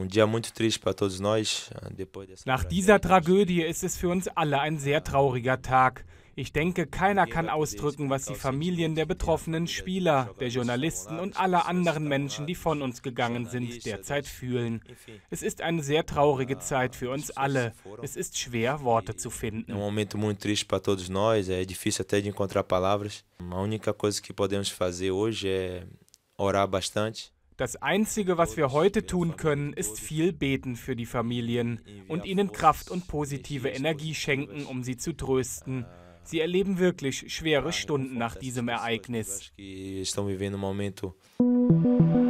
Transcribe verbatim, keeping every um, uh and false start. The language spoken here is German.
Nach dieser Tragödie ist es für uns alle ein sehr trauriger Tag. Ich denke, keiner kann ausdrücken, was die Familien der betroffenen Spieler, der Journalisten und aller anderen Menschen, die von uns gegangen sind, derzeit fühlen. Es ist eine sehr traurige Zeit für uns alle. Es ist schwer, Worte zu finden. É um momento muito triste para todos nós, é difícil até de encontrar palavras. A única coisa que podemos fazer hoje é orar bastante. Das Einzige, was wir heute tun können, ist viel beten für die Familien und ihnen Kraft und positive Energie schenken, um sie zu trösten. Sie erleben wirklich schwere Stunden nach diesem Ereignis. Que estão vivendo um momento